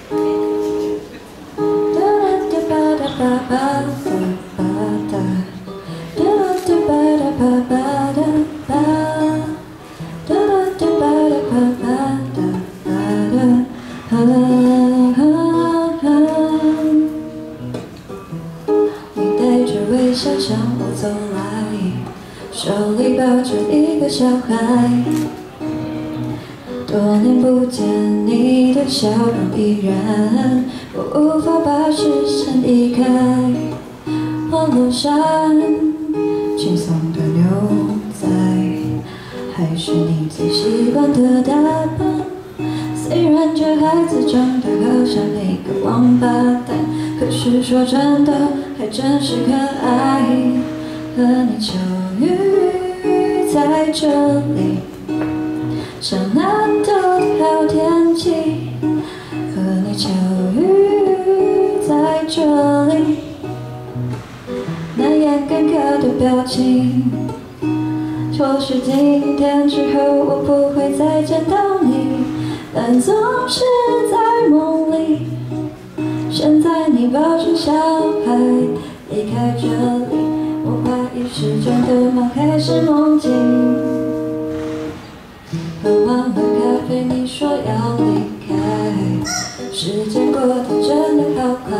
你带着微笑向我走来，手里抱着一个小孩。多年不见，你的笑容依然，我无法把视线移开。polo衫，轻松的牛仔，还是你最习惯的打扮。虽然这孩子长得好像一个王八蛋，可是说真的，还真是可爱。和你巧遇在这里，像难得的好天气。和你巧遇在这里，难掩尴尬的表情。或许今天之后我不会再见到你，但总是在梦里。现在你抱着小孩离开这里，我怀疑是真的吗？还是梦境？喝完了咖啡，你说要离开，时间过得真的好快。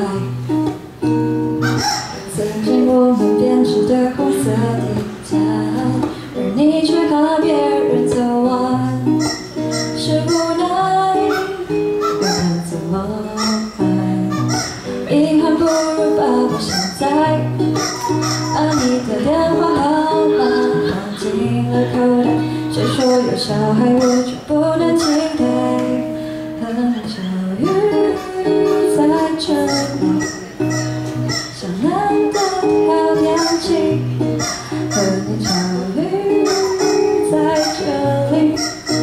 曾经我们编织的红色地毯，而你却和别人走完，是无奈，不然怎么办？遗憾不如把我现在把你的电话号码放进了口袋。谁说有小孩我就不能期待？和你巧遇在这里，像难得的好天气。和你巧遇在这里，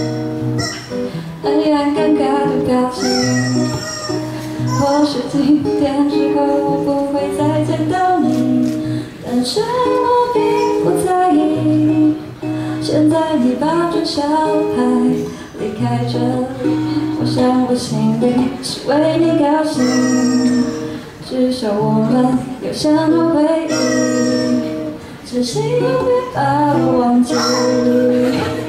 很掩尴尬的表情。或许今天之后我不会再见到你，但是我并不在意。现在你抱着小孩离开这里，我想我心里是为你高兴，至少我们有相同回忆，只希望别把我忘记。